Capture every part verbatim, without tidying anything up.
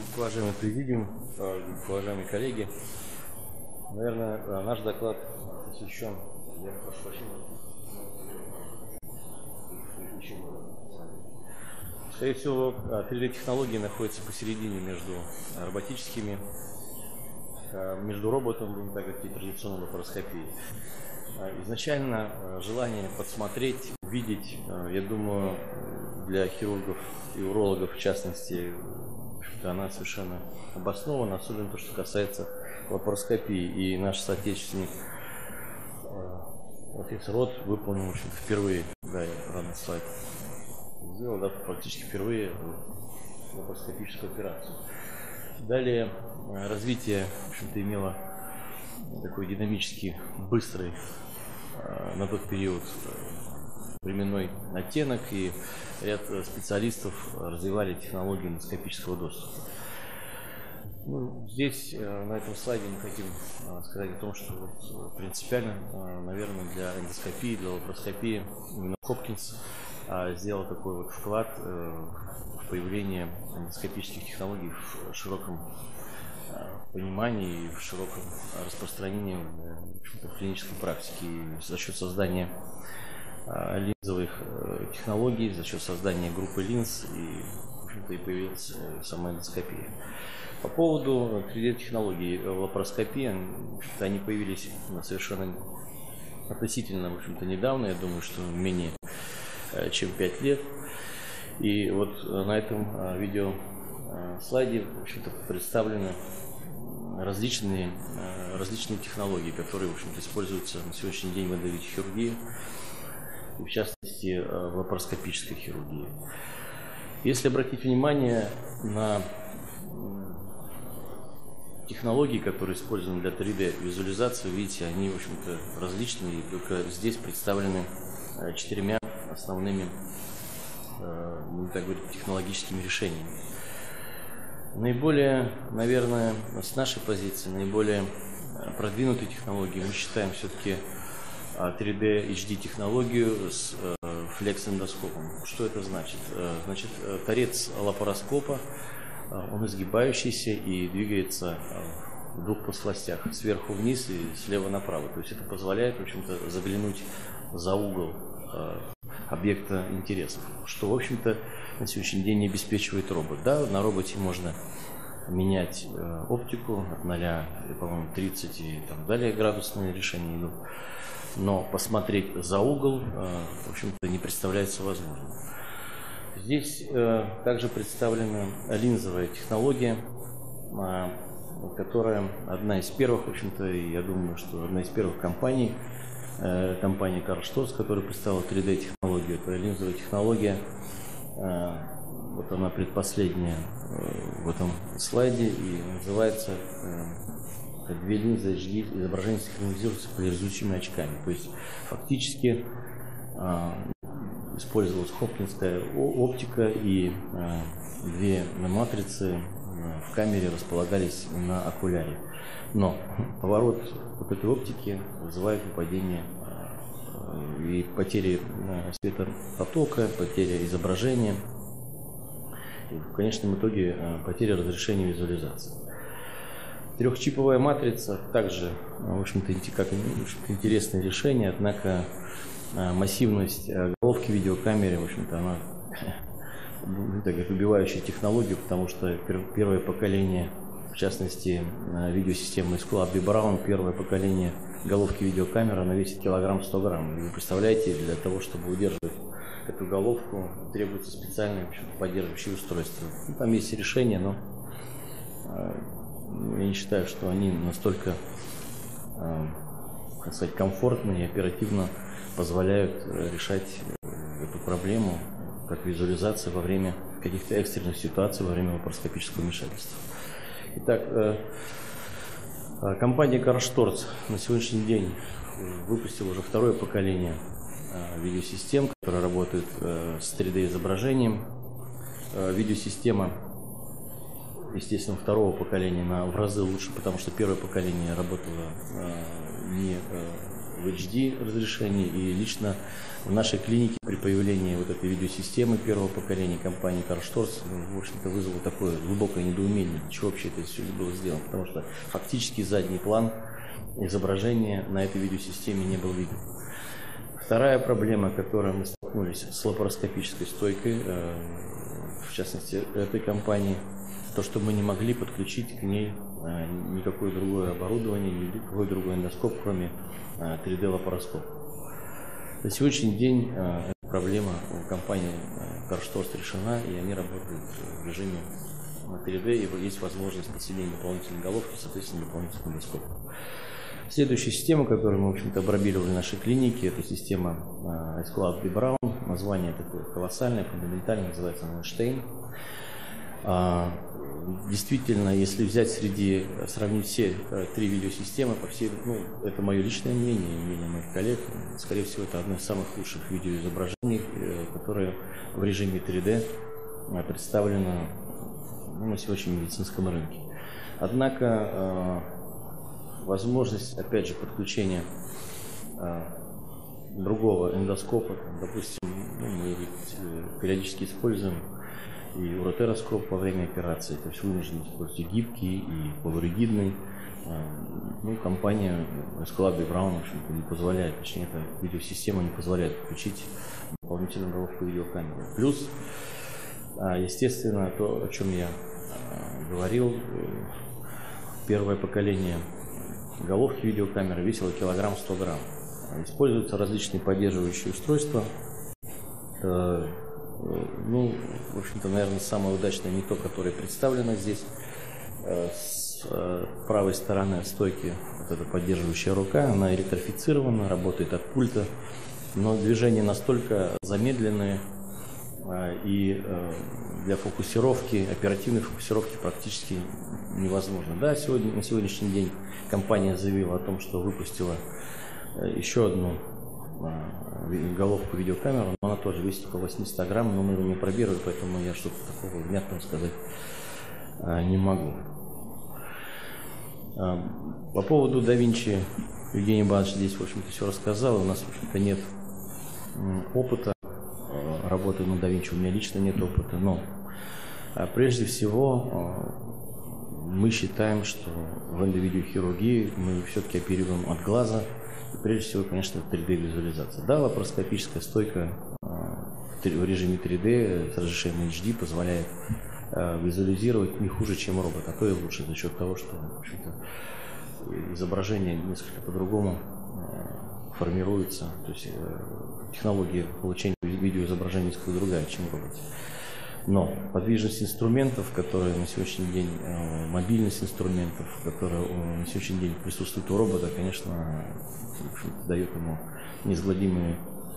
Уважаемый президиум, уважаемые коллеги, наверное, наш доклад посвящен. Я прошу прощения. Скорее всего, три дэ-технологии находятся посередине между роботическими, между роботом, будем так говорить, и традиционной лапароскопией. Изначально желание подсмотреть, увидеть, я думаю, для хирургов и урологов в частности, она совершенно обоснована, особенно то, что касается лапароскопии. И наш соотечественник профессор Рот выполнил, в общем-то, впервые, да, я рано слайд сделал, да, практически впервые лапароскопическую операцию. Далее развитие, в общем-то, имело такой динамический, быстрый на тот период временной оттенок, и ряд специалистов развивали технологии эндоскопического доступа. Ну, здесь, на этом слайде, мы хотим сказать о том, что вот принципиально, наверное, для эндоскопии, для лапароскопии именно Хопкинс сделал такой вот вклад в появление эндоскопических технологий в широком понимании и в широком распространении в клинической практике. И за счет создания линзовых технологий, за счет создания группы линз, и, в общем-то, и появилась сама эндоскопия. По поводу три дэ-технологий в лапароскопии, они появились совершенно относительно, в общем-то, недавно, я думаю, что менее чем пять лет. И вот на этом видео слайде, в общем-то, представлены различные, различные технологии, которые, в общем-то, используются на сегодняшний день в эндовитохирургии, в частности в лапароскопической хирургии. Если обратить внимание на технологии, которые использованы для три дэ-визуализации, видите, они, в общем-то, различные, и только здесь представлены четырьмя основными, так говорить, технологическими решениями. Наиболее, наверное, с нашей позиции, наиболее продвинутой технологией мы считаем все-таки три дэ эйч ди технологию с флекс-эндоскопом. Что это значит? Значит, торец лапароскопа, он изгибающийся и двигается в двух плоскостях, сверху вниз и слева направо. То есть это позволяет, в общем-то, заглянуть за угол объекта интересов, что, в общем-то, на сегодняшний день не обеспечивает робот. Да, на роботе можно менять оптику от ноля, по-моему, тридцать и так далее градусные решения идут. Но посмотреть за угол, в общем-то, не представляется возможным. Здесь также представлена линзовая технология, которая одна из первых, в общем-то, и я думаю, что одна из первых компаний, компания Карл Шторц, которая представила три дэ-технологию. Это линзовая технология, вот она предпоследняя в этом слайде, и называется две линзы эйч ди, изображение синхронизируется поляризующими очками. То есть фактически использовалась хопкинская оптика, и две матрицы в камере располагались на окуляре. Но поворот вот этой оптики вызывает выпадение и потери светопотока, потеря изображения, и в конечном итоге потеря разрешения визуализации. Трехчиповая матрица также, в общем-то, как интересное решение, однако массивность головки видеокамеры, в общем-то, она так говорит, убивающая технологию, потому что первое поколение, в частности, видеосистемы Scholar би Brown, первое поколение головки видеокамеры, она весит килограмм сто грамм. И вы представляете, для того, чтобы удерживать эту головку, требуется специальное, в общем-то, поддерживающее устройство. Ну, там есть решения, но я не считаю, что они настолько, как сказать, комфортно и оперативно позволяют решать эту проблему, как визуализация во время каких-то экстренных ситуаций, во время лапароскопического вмешательства. Итак, компания Карл Шторц на сегодняшний день выпустила уже второе поколение видеосистем, которые работают с три дэ-изображением. Видеосистема, естественно, второго поколения, она в разы лучше, потому что первое поколение работало не в эйч ди разрешении, и лично в нашей клинике при появлении вот этой видеосистемы первого поколения компании Карл Шторц, в общем-то, вызвало такое глубокое недоумение, для чего вообще это все было сделано, потому что фактически задний план изображения на этой видеосистеме не был виден. Вторая проблема, которой мы столкнулись с лапароскопической стойкой, в частности этой компании, то, что мы не могли подключить к ней никакое другое оборудование, никакой другой эндоскоп, кроме три дэ лапароскопа. На сегодняшний день эта проблема у компании Карл Шторц решена, и они работают в режиме три дэ, и есть возможность подселения дополнительной головки, соответственно, дополнительного эндоскопа. Следующая система, которую мы, в общем-то, обрабатывали в нашей клинике, это система iSCLAD би Braun. Название такое колоссальное, фундаментальное, называется Эйнштейн. Действительно, если взять среди, сравнить все три видеосистемы, по всей, ну, это мое личное мнение, мнение моих коллег, скорее всего, это одно из самых лучших видеоизображений, которое в режиме три дэ представлено, ну, на сегодняшнем медицинском рынке. Однако возможность, опять же, подключения другого эндоскопа, допустим, ну, мы периодически используем и уротероскоп во время операции, то есть вынуждены использовать гибкий и полуригидный. Ну, компания iSCLAD би Braun, в общем-то, не позволяет, точнее, эта видеосистема не позволяет включить дополнительную головку видеокамеры. Плюс, естественно, то, о чем я говорил, первое поколение головки видеокамеры весила килограмм сто грамм. Используются различные поддерживающие устройства. Ну, в общем-то, наверное, самое удачное не то, которое представлено здесь. С правой стороны стойки вот эта поддерживающая рука, она электрифицирована, работает от пульта, но движения настолько замедленные, и для фокусировки, оперативной фокусировки практически невозможно. Да, сегодня, на сегодняшний день компания заявила о том, что выпустила еще одну головку видеокамеры, но она тоже весит около восьмисот грамм, но мы его не пробировали, поэтому я что-то такого внятного сказать не могу. По поводу DaVinci Евгений Иванович здесь, в общем-то, все рассказал. У нас, в общем-то, нет опыта работы на DaVinci, у меня лично нет опыта, но прежде всего мы считаем, что в эндовидеохирургии мы все-таки оперируем от глаза. И прежде всего, конечно, три дэ визуализация. Да, лапароскопическая стойка в режиме три дэ с разрешением эйч ди позволяет визуализировать не хуже, чем робот, а то и лучше, за счет того, что, в общем-то, изображение несколько по-другому формируется. То есть технология получения видеоизображения несколько другая, чем в роботе. Но подвижность инструментов, которые на сегодняшний день, мобильность инструментов, которые на сегодняшний день присутствуют у робота, конечно, дает ему неизгладимые,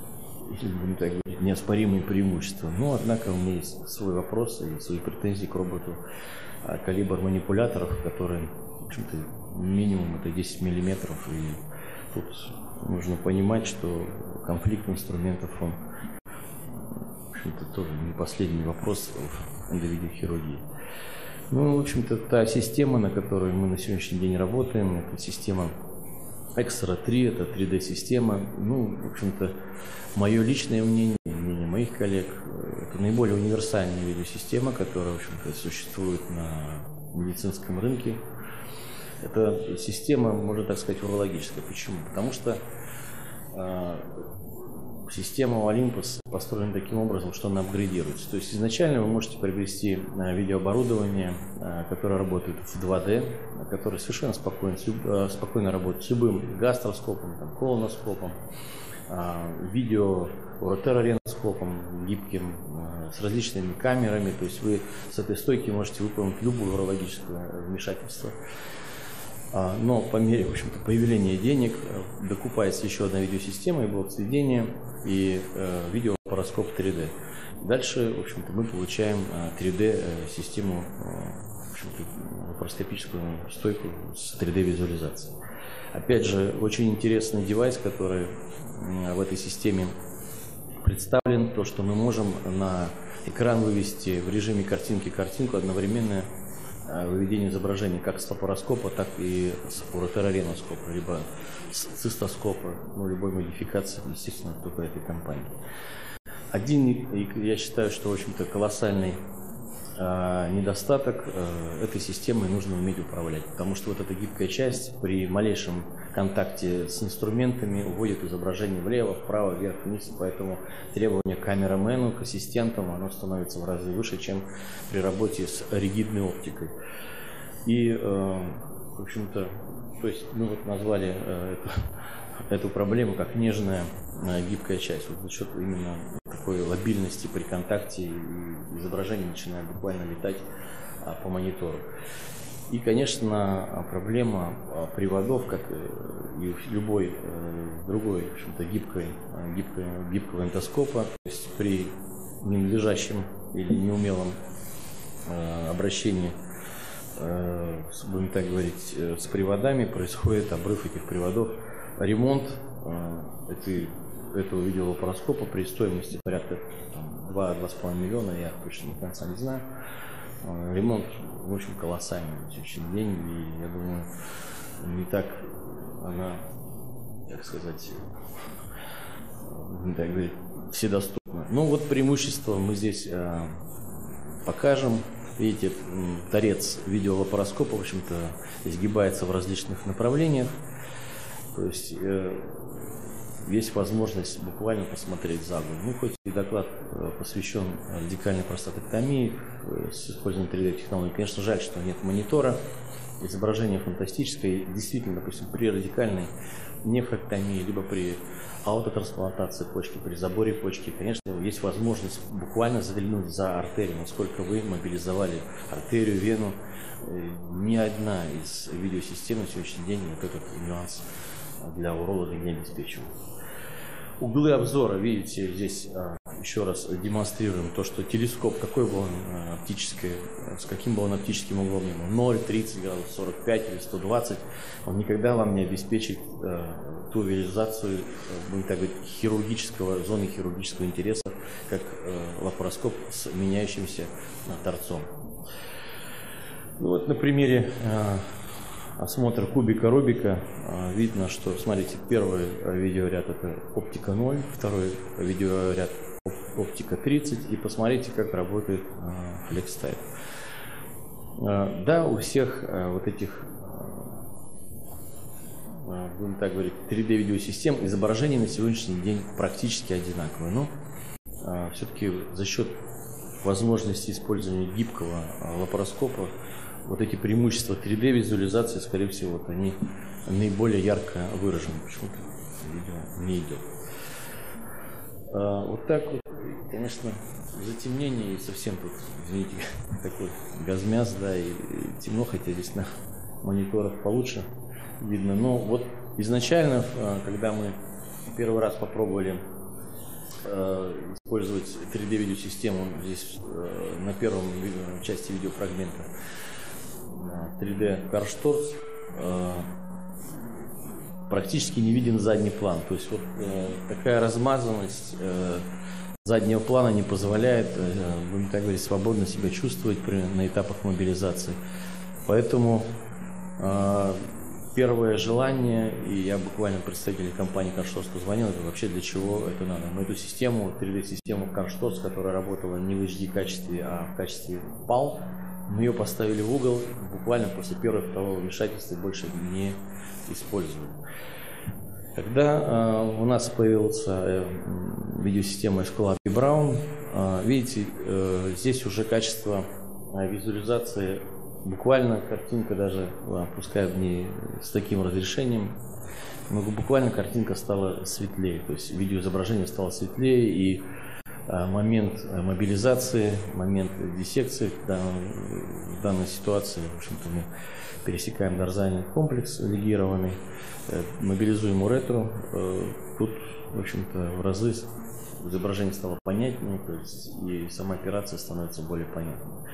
неоспоримые преимущества. Но, однако, у меня есть свой вопрос и свои претензии к роботу. Калибр манипуляторов, которые, в общем-то, минимум это десять миллиметров, и тут нужно понимать, что конфликт инструментов, он, в общем-то, тоже не последний вопрос в эндовидеохирургии. Ну, в общем-то, та система, на которой мы на сегодняшний день работаем, это система Экстра три, это три дэ система. Ну, в общем-то, мое личное мнение, мнение моих коллег, это наиболее универсальная видеосистема, которая, в общем-то, существует на медицинском рынке. Это система, можно так сказать, урологическая. Почему? Потому что э, система Olympus построена таким образом, что она апгрейдируется. То есть изначально вы можете приобрести э, видеооборудование, э, которое работает в два дэ, которое совершенно спокойно, э, спокойно работает с любым гастроскопом, там, колоноскопом, э, видео уротерореноскопом гибким, э, с различными камерами. То есть вы с этой стойки можете выполнить любое урологическое вмешательство. Но по мере, в общем-то, появления денег докупается еще одна видеосистема и блок-сведения, и э, видеолапароскоп три дэ. Дальше, в общем-то, мы получаем три дэ-систему, в общем-то, лапароскопическую стойку с три дэ-визуализацией. Опять же, очень интересный девайс, который в этой системе представлен, то, что мы можем на экран вывести в режиме картинки картинку одновременно выведение изображений как с лапароскопа, так и с уретерореноскопа, либо с цистоскопа, ну, любой модификации, естественно, только этой компании. Один, я считаю, что, в общем-то, колоссальный э, недостаток э, этой системой нужно уметь управлять, потому что вот эта гибкая часть при малейшем контакте с инструментами уводит изображение влево, вправо, вверх, вниз, поэтому требование к камерамену, к ассистентам, оно становится в разы выше, чем при работе с ригидной оптикой. И, э, в общем-то, то есть мы вот назвали э, эту, эту проблему как нежная э, гибкая часть, вот за счет именно такой лобильности при контакте, и изображение начинает буквально летать а, по монитору. И, конечно, проблема приводов, как и любой другой, в общем-то, гибкой, гибкой, гибкого эндоскопа, то есть при ненадлежащем или неумелом обращении, будем так говорить, с приводами, происходит обрыв этих приводов. Ремонт этой, этого видеолапароскопа при стоимости порядка два-два с половиной миллиона, я точно до конца не знаю. Ремонт, в общем, колоссальный на сегодняшний день, и я думаю, не так она, как сказать, не так говорить, вседоступна. Ну вот преимущество мы здесь а, покажем. Видите, торец видеолапароскопа, в общем-то, изгибается в различных направлениях. То есть э, есть возможность буквально посмотреть за год. Ну, хоть и доклад посвящен радикальной простатэктомии с использованием три дэ-технологий. Конечно, жаль, что нет монитора. Изображение фантастическое. Действительно, допустим, при радикальной нефректомии, либо при аутотрансплантации почки, при заборе почки, конечно, есть возможность буквально заглянуть за артерию, насколько вы мобилизовали артерию, вену. Ни одна из видеосистем на сегодняшний день вот этот нюанс для уролога не обеспечивает. Углы обзора, видите, здесь а, еще раз демонстрируем то, что телескоп, какой бы он а, оптический, с каким бы он оптическим углом ни был, ноль, тридцать градусов, сорок пять или сто двадцать, он никогда вам не обеспечит а, ту визуализацию, будем так говорить, хирургического, зоны хирургического интереса, как а, лапароскоп с меняющимся а, торцом. Ну, вот на примере а, осмотр кубика Рубика видно, что, смотрите, первый видеоряд это оптика ноль, второй видеоряд оптика тридцать, и посмотрите, как работает FlexType. Да, у всех вот этих, будем так говорить, три дэ видеосистем изображения на сегодняшний день практически одинаковые, но все-таки за счет возможности использования гибкого лапароскопа вот эти преимущества три дэ визуализации, скорее всего, вот они наиболее ярко выражены. Почему-то видео не идет. А, вот так вот, конечно, затемнение и совсем тут, извините, такой газмяс, да, и, и темно, хотя здесь на мониторах получше видно. Но вот изначально, когда мы первый раз попробовали использовать три дэ видеосистему здесь на первом части видеофрагмента, три дэ Karstors, э, практически не виден задний план. То есть вот э, такая размазанность э, заднего плана не позволяет, э, будем так говорить, свободно себя чувствовать при, на этапах мобилизации. Поэтому э, первое желание, и я буквально представителю компании Karstors позвонил, это вообще для чего это надо. Мы эту систему, три дэ-систему Karstors, которая работала не в эйч ди качестве, а в качестве пал, мы ее поставили в угол, буквально после первого-второго вмешательства больше не использовали. Когда э, у нас появилась э, видеосистема Escolab и Brown, э, видите, э, здесь уже качество э, визуализации, буквально картинка даже, э, пускай не с таким разрешением, но буквально картинка стала светлее, то есть видеоизображение стало светлее, и момент мобилизации, момент диссекции в данной ситуации, в общем-то, мы пересекаем дорзальный комплекс лигированный, мобилизуем уретру, тут, в общем-то, в разы изображение стало понятнее, то есть и сама операция становится более понятной.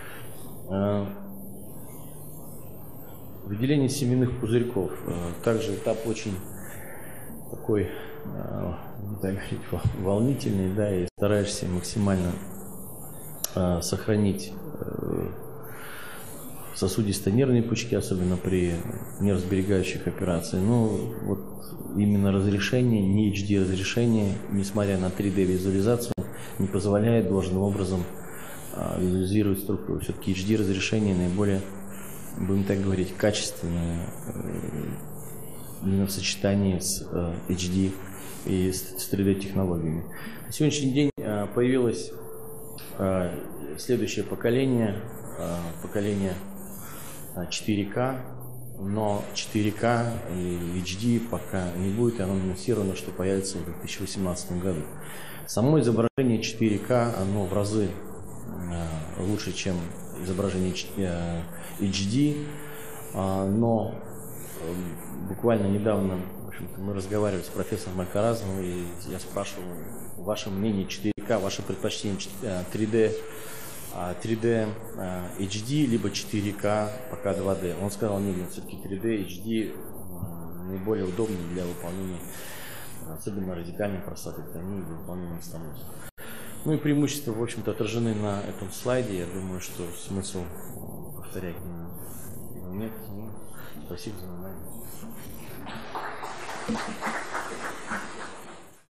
Выделение семенных пузырьков, также этап очень такой, не так говорить, волнительный, да, и стараешься максимально э, сохранить э, сосудисто-нервные пучки, особенно при нервосберегающих операциях. Но вот именно разрешение, не эйч ди разрешение, несмотря на три дэ визуализацию, не позволяет должным образом визуализировать структуру. Все-таки эйч ди разрешение наиболее, будем так говорить, качественное именно в сочетании с эйч ди и с три дэ технологиями. На сегодняшний день появилось следующее поколение, поколение четыре ка, но четыре ка и эйч ди пока не будет, и оно анонсировано, что появится в две тысячи восемнадцатом году. Само изображение четыре ка, оно в разы лучше, чем изображение эйч ди, но буквально недавно, в общем-то, мы разговаривали с профессором Алькаразовым, и я спрашивал ваше мнение четыре ка, ваше предпочтение три дэ, три дэ эйч ди, либо четыре ка, пока два дэ. Он сказал, нет, нет, все-таки три дэ эйч ди наиболее удобный для выполнения, особенно радикальной простатэктомии, для выполнения стеноза. Ну и преимущества, в общем-то, отражены на этом слайде. Я думаю, что смысл повторять его нет. Спасибо за внимание.